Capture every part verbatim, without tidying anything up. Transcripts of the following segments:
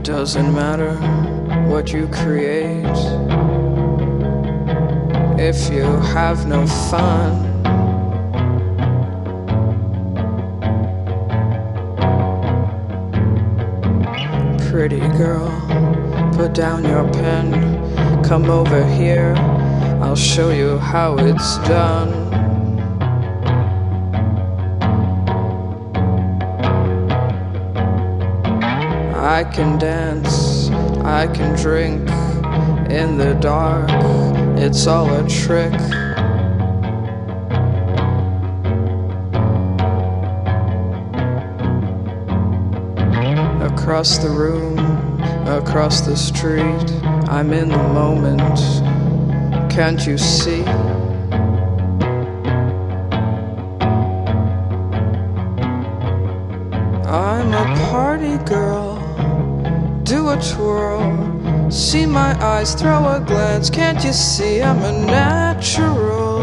doesn't matter what you create if you have no fun. Pretty girl, put down your pen, come over here, I'll show you how it's done. I can dance, I can drink in the dark, it's all a trick. Across the room, across the street, I'm in the moment, can't you see? I'm a party girl, do a twirl, see my eyes, throw a glance, can't you see I'm a natural?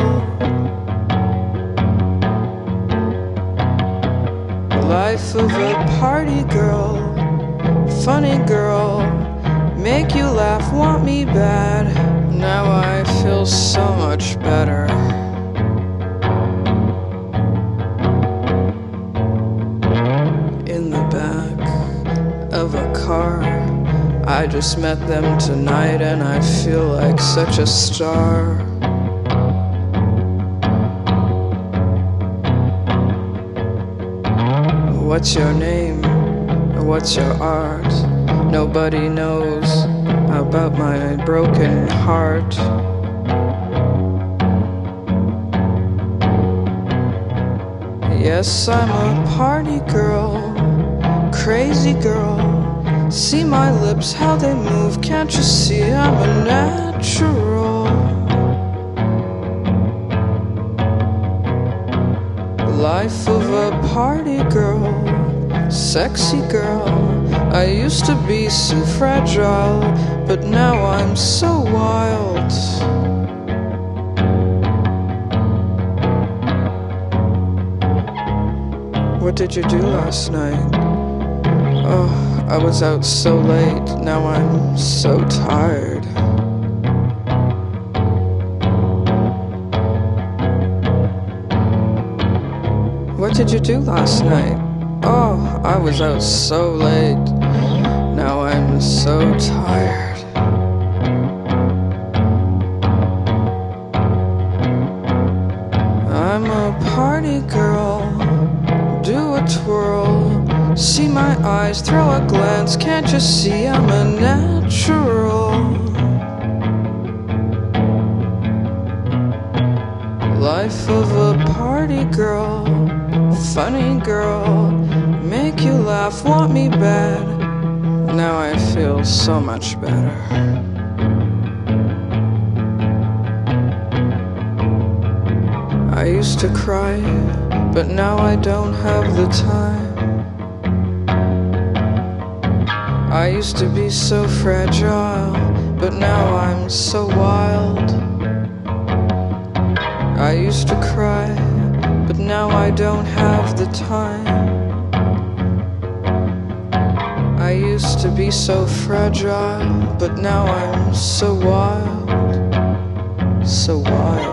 Life of a party girl, funny girl, make you laugh, want me bad. Now I feel so much better. In the back of a car, I just met them tonight and I feel like such a star. What's your name? What's your art? Nobody knows about my broken heart. Yes, I'm a party girl, crazy girl. See my lips, how they move, can't you see I'm a natural? Life of a party girl, sexy girl. I used to be so fragile, but now I'm so wild. What did you do last night? Oh, I was out so late, now I'm so tired. What did you do last night? Oh, I was out so late, now I'm so tired. I'm a party girl, do a twirl, see my eyes, throw a glance, can't you see I'm a natural? Life of a party girl, funny girl, make you laugh, want me bad. Now I feel so much better. I used to cry, but now I don't have the time. I used to be so fragile, but now I'm so wild. I used to cry, but now I don't have the time. I used to be so fragile, but now I'm so wild, so wild.